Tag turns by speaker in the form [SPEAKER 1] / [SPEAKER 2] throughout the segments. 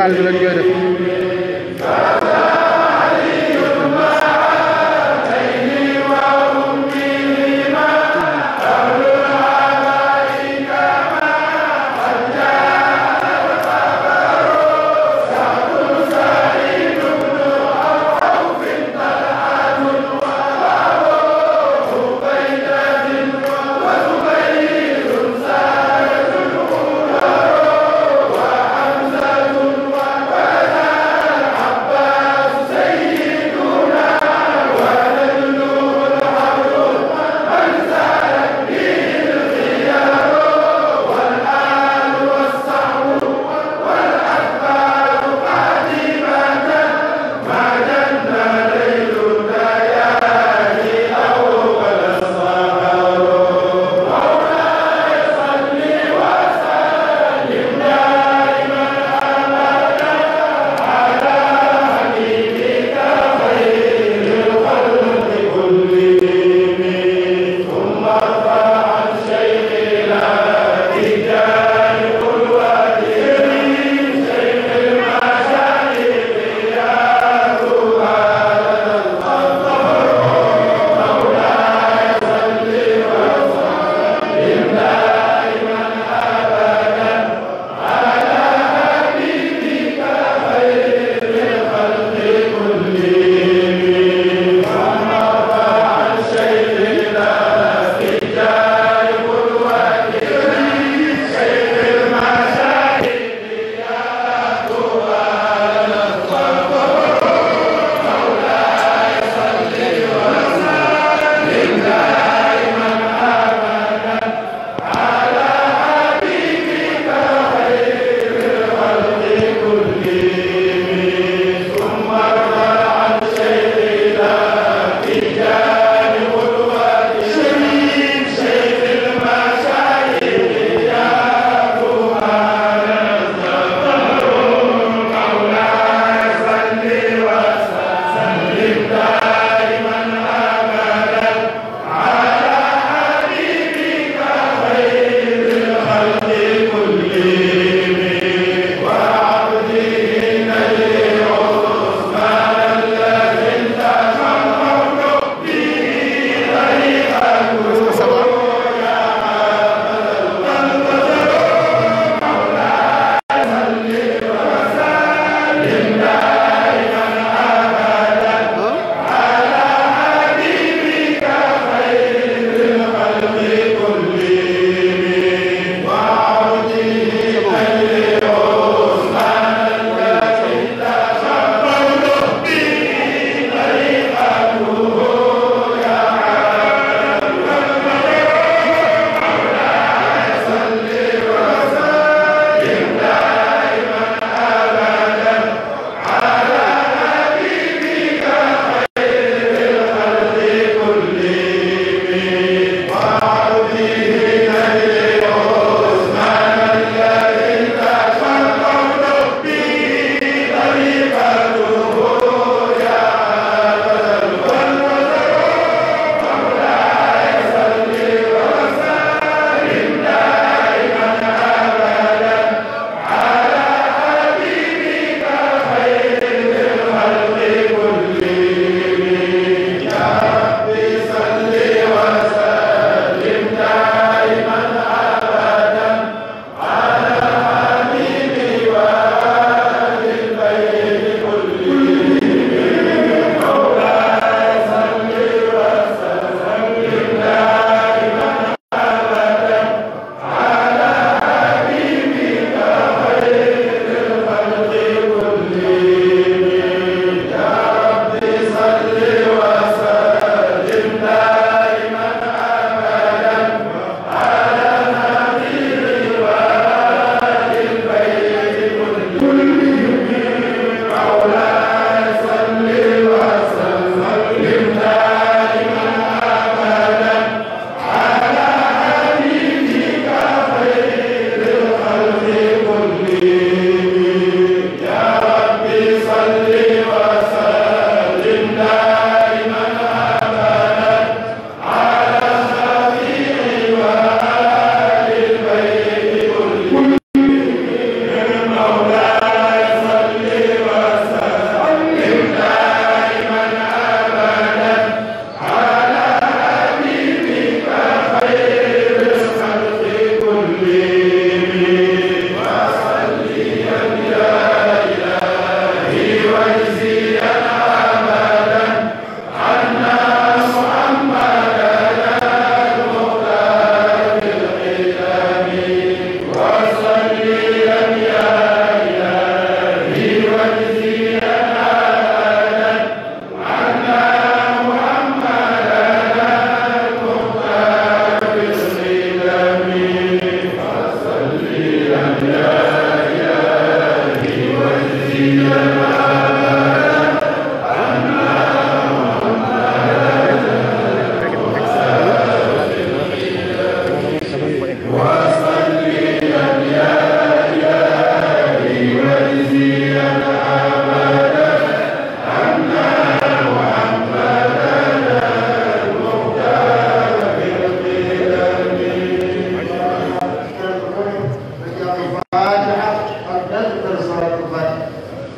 [SPEAKER 1] saal bi lañ koy def.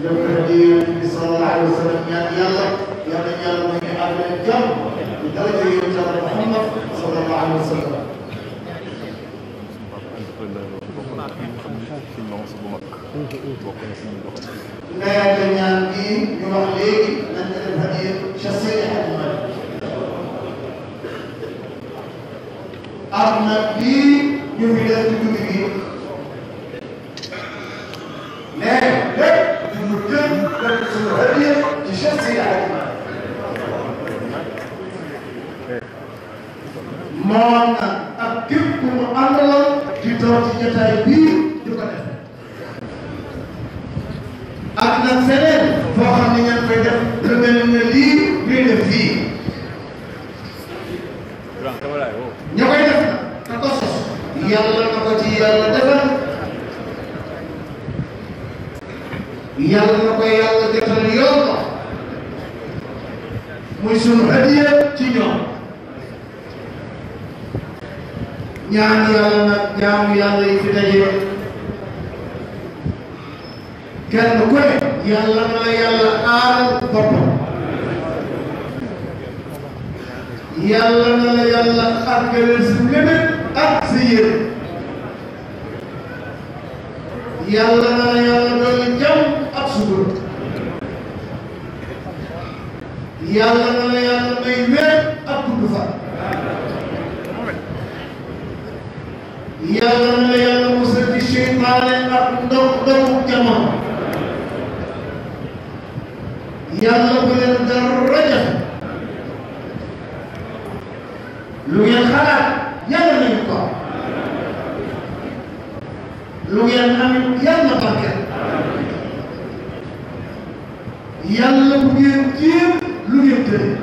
[SPEAKER 1] def ko hadiya bi sallallahu alayhi wa sallam ñaan yàlla yàlla yàlla may ñu àggale jàmm di daraja yonent Yàlla Muhammad sallallahu alayhi wa sallam. nee ñaan gi ñu wax léegi nañ ko def hadiya Cheikh Seydi Hadji Malick ak nag bii ñu fi def ci guddi gi nee lépp ñu gën def suñu hadiya ci Cheikh Seydi Hadji Malick moom nag ak képp ku mu àndaloon di toog ci jotaay bii di ko def ak nag feneen foo xam ne ngeen koy def lu mel ne lii ñuy def fii ña koy def nag ka ko sos yàlla na ko ci yàlla defal yàlla na ko yàlla defal yoon ko muy sunu hadiya ci ñoom ñaan yàlla nag jaamu yàlla yi fi daje kenn ku ne yàlla na la yàlla aaral boppam yàlla na la yàlla àggaleel sa mébét ak sa yéene yàlla na la yàlla dolli jàmm ak sutura yàlla na la yàlla may wér ak gudd fan yàlla na la yàlla musal ci seytaane ak ndoxu jamono yàlla bu leen dara jafe lu ngeen xalaat yàlla nañu ko lu ngeen amit yàlla barkeel yàlla bu ngeen jéem lu ngeen tëddee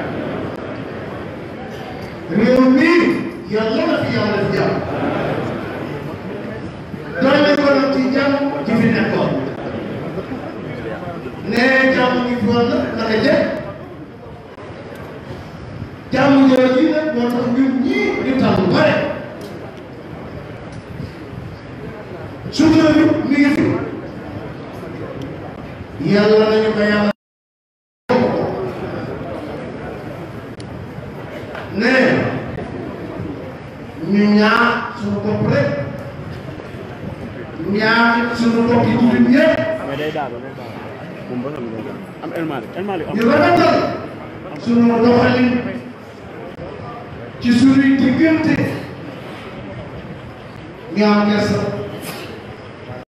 [SPEAKER 1] réew mi yàlla na fi yàlla def jàmm doole ko nag ci jàmm ci fi nekkoon nee jàmm ñu foon la naka jëkk jàmm jooju nag moo tax ñun ñii ñu tàmm bare sutura bi mi ngi fi yàlla nañu ko yàlla nee ñu ñaax suñu bopp rek ñaax suñu bopp yi jullit ñëpp ñu rafetal suñu doxalin ci suñuy diggante ñu am kersa